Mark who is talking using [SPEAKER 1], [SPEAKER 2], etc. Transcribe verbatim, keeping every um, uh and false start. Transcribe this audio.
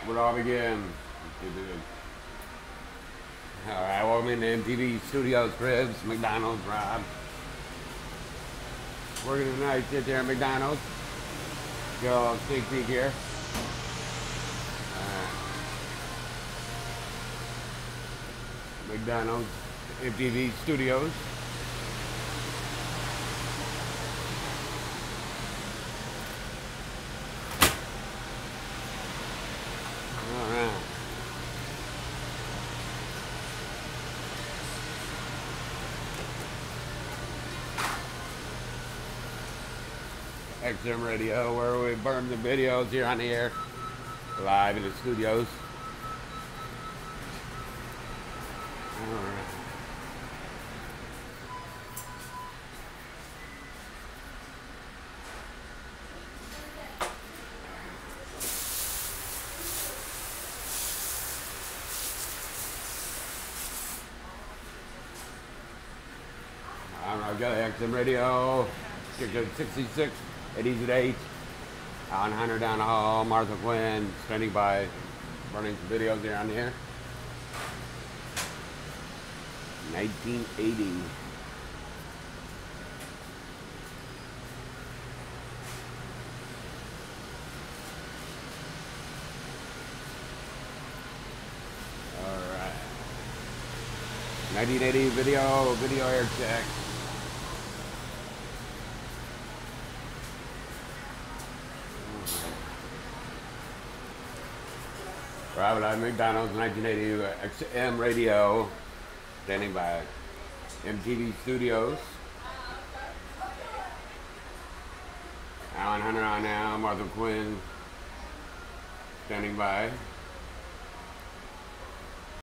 [SPEAKER 1] We're off again. Alright, welcome into M T V Studios, Cribs, McDonald's, Rob. Working tonight, sit there at McDonald's. Go sneak peek here. Uh, McDonald's, M T V Studios. Alright. X M Radio, where we burn the videos here on the air, live in the studios. All right. I've got X M Radio, sixty-six. eighties at eight. Alan Hunter down the hall. Martha Quinn standing by, running some videos here on the air. nineteen eighty. All right. nineteen eighty video, video air check. Robert at McDonald's, nineteen eighty, X M Radio, standing by M T V Studios. Alan Hunter on now, Martha Quinn, standing by.